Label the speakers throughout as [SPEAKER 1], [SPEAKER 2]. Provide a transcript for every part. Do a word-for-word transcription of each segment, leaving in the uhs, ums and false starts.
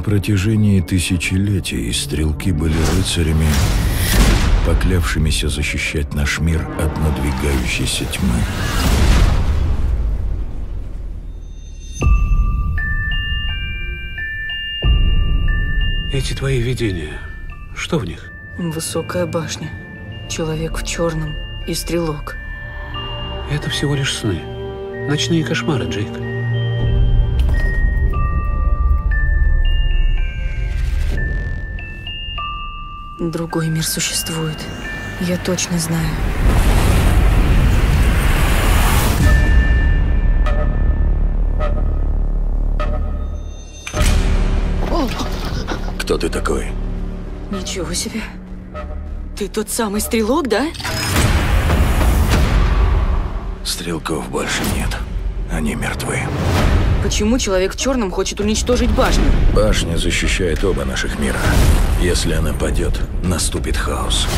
[SPEAKER 1] протяжении тысячелетий стрелки были рыцарями, поклявшимися защищать наш мир от надвигающейся тьмы.
[SPEAKER 2] Эти твои видения, что в них?
[SPEAKER 3] Высокая башня, человек в черном и стрелок.
[SPEAKER 2] Это всего лишь сны. Ночные кошмары, Джейк.
[SPEAKER 3] Другой мир существует. Я точно знаю.
[SPEAKER 1] Кто ты такой?
[SPEAKER 3] Ничего себе. Ты тот самый стрелок, да?
[SPEAKER 1] Стрелков больше нет. Они мертвы.
[SPEAKER 3] Почему человек в черном хочет уничтожить башню?
[SPEAKER 1] Башня защищает оба наших мира. Если она падет, наступит хаос.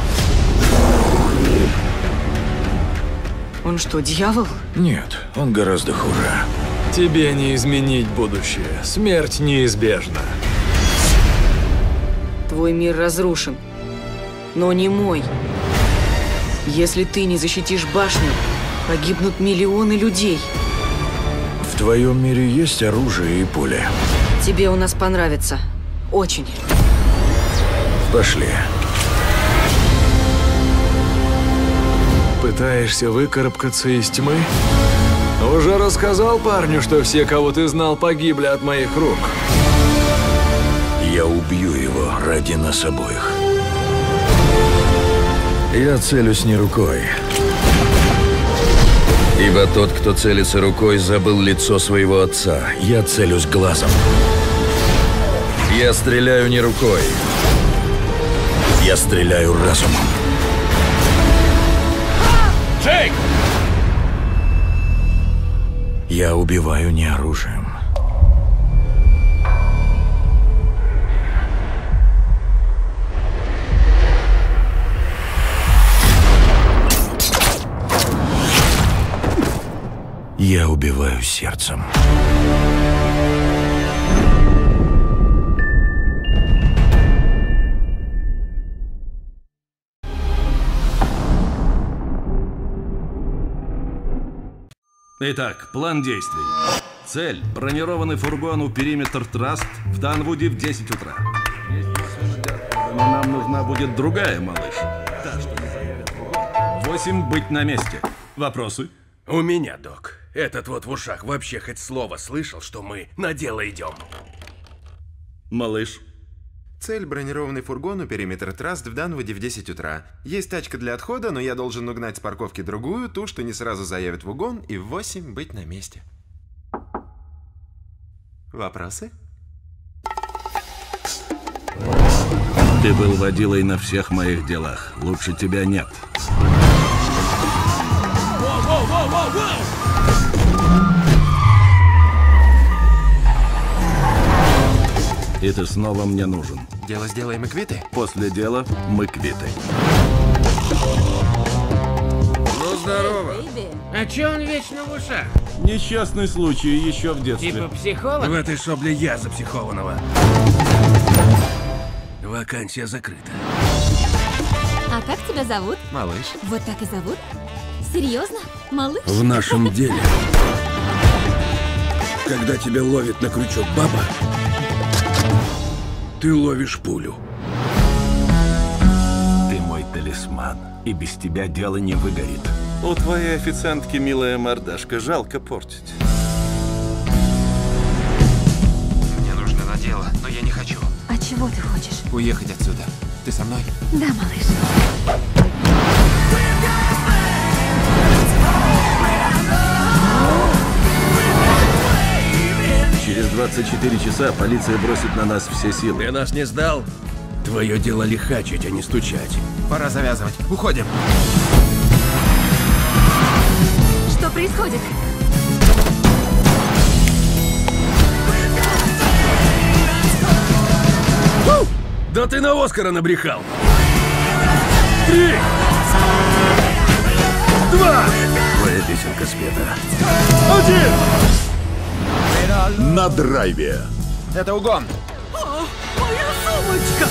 [SPEAKER 3] Он что, дьявол?
[SPEAKER 1] Нет, он гораздо хуже.
[SPEAKER 4] Тебе не изменить будущее. Смерть неизбежна.
[SPEAKER 3] Твой мир разрушен, но не мой. Если ты не защитишь башню, погибнут миллионы людей.
[SPEAKER 1] В твоем мире есть оружие и пули?
[SPEAKER 3] Тебе у нас понравится. Очень.
[SPEAKER 1] Пошли.
[SPEAKER 4] Пытаешься выкарабкаться из тьмы? Уже рассказал парню, что все, кого ты знал, погибли от моих рук.
[SPEAKER 1] Я убью его ради нас обоих. Я целюсь не рукой. Ибо тот, кто целится рукой, забыл лицо своего отца. Я целюсь глазом. Я стреляю не рукой. Я стреляю разумом.
[SPEAKER 2] Джейк!
[SPEAKER 1] Я убиваю не оружием. Я убиваю сердцем.
[SPEAKER 5] Итак, план действий. Цель – бронированный фургон у периметр Траст в Данвуде в десять утра. Но нам нужна будет другая, малыш. Та, что не заявит фургон. Восемь быть на месте. Вопросы?
[SPEAKER 6] У меня, док. Этот вот в ушах вообще хоть слово слышал, что мы на дело идем.
[SPEAKER 5] Малыш.
[SPEAKER 7] Цель – бронированный фургон у периметра Траст в Данвуде в десять утра. Есть тачка для отхода, но я должен угнать с парковки другую, ту, что не сразу заявит в угон, и в восемь быть на месте. Вопросы?
[SPEAKER 5] Ты был водилой на всех моих делах. Лучше тебя нет. И ты снова мне нужен.
[SPEAKER 7] Дело сделаем и квиты?
[SPEAKER 5] После дела мы квиты.
[SPEAKER 6] Ну, здорово.
[SPEAKER 8] А чё он вечно в ушах?
[SPEAKER 5] Несчастный случай еще в детстве.
[SPEAKER 8] Типа психолог?
[SPEAKER 6] В этой шобле я запсихованного. Вакансия закрыта.
[SPEAKER 9] А как тебя зовут?
[SPEAKER 7] Малыш.
[SPEAKER 9] Вот так и зовут? Серьезно? Малыш?
[SPEAKER 6] В нашем деле, когда тебя ловит на крючок баба, ты ловишь пулю.
[SPEAKER 5] Ты мой талисман, и без тебя дело не выгорит. У твоей официантки милая мордашка, жалко портить.
[SPEAKER 7] Мне нужно на дело, но я не хочу.
[SPEAKER 9] А чего ты хочешь?
[SPEAKER 7] Уехать отсюда. Ты со мной?
[SPEAKER 9] Да, малыш.
[SPEAKER 5] Через двадцать четыре часа полиция бросит на нас все силы.
[SPEAKER 6] Ты нас не сдал? Твое дело лихачить, а не стучать.
[SPEAKER 7] Пора завязывать. Уходим.
[SPEAKER 9] Что происходит?
[SPEAKER 6] Да ты на Оскара набрехал! Три! Два!
[SPEAKER 5] Твоя песенка спета.
[SPEAKER 6] Один!
[SPEAKER 10] На драйве.
[SPEAKER 7] Это угон.
[SPEAKER 3] Моя сумочка!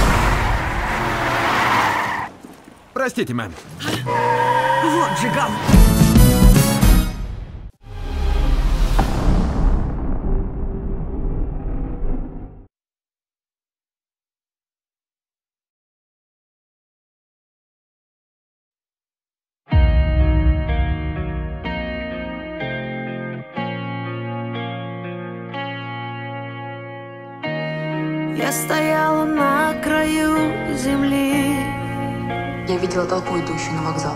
[SPEAKER 4] Простите, мэм.
[SPEAKER 3] Вот же гад!
[SPEAKER 10] Я стояла на краю земли.
[SPEAKER 11] Я видела толпу, идущую на вокзал.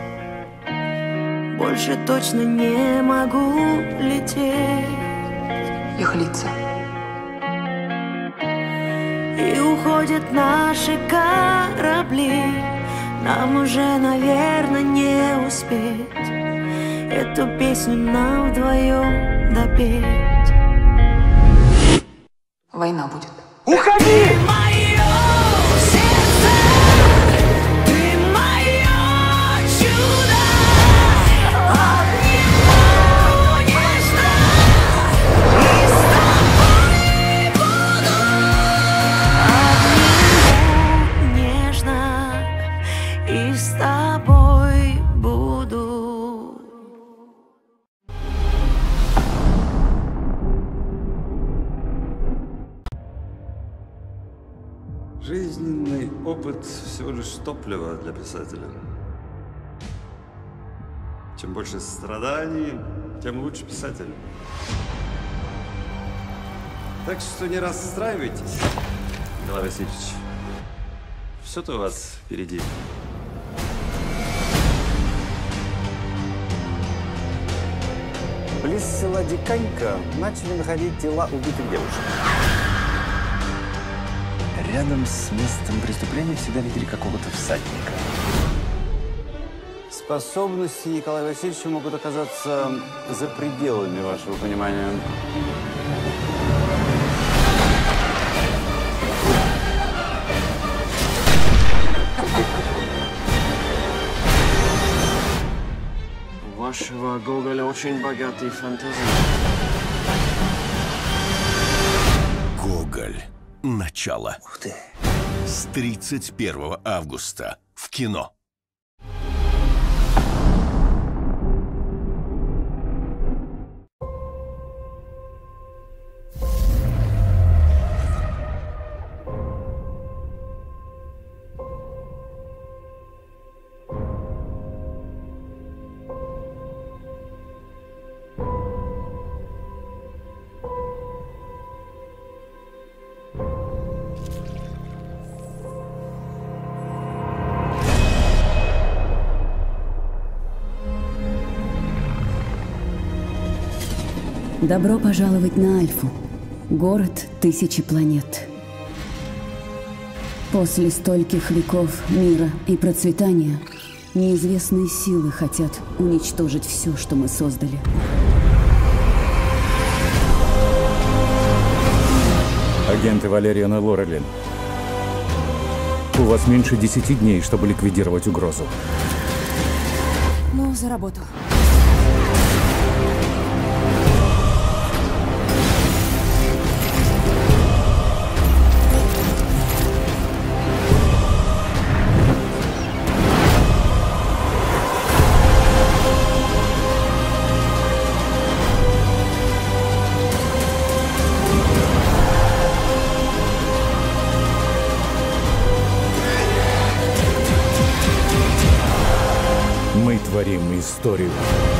[SPEAKER 10] Больше точно не могу лететь.
[SPEAKER 11] Их лица.
[SPEAKER 10] И уходят наши корабли. Нам уже, наверное, не успеть эту песню нам вдвоем допеть.
[SPEAKER 11] Война будет.
[SPEAKER 10] Уходи!
[SPEAKER 12] Жизненный опыт всего лишь топливо для писателя. Чем больше страданий, тем лучше писатель. Так что не расстраивайтесь, Николай Васильевич. Все-то у вас впереди.
[SPEAKER 13] Близ села Диканька начали находить тела убитых девушек. Рядом с местом преступления всегда видели какого-то всадника. Способности Николая Васильевича могут оказаться за пределами вашего понимания.
[SPEAKER 14] У вашего Гоголя очень богатые фантазии.
[SPEAKER 15] Гоголь. Начало.
[SPEAKER 13] Ух ты.
[SPEAKER 15] С тридцать первого августа в кино.
[SPEAKER 16] Добро пожаловать на Альфу, город тысячи планет. После стольких веков мира и процветания неизвестные силы хотят уничтожить все, что мы создали.
[SPEAKER 17] Агенты Валериана Лорелин. У вас меньше десяти дней, чтобы ликвидировать угрозу.
[SPEAKER 9] Ну, за работу.
[SPEAKER 17] Мы творим историю.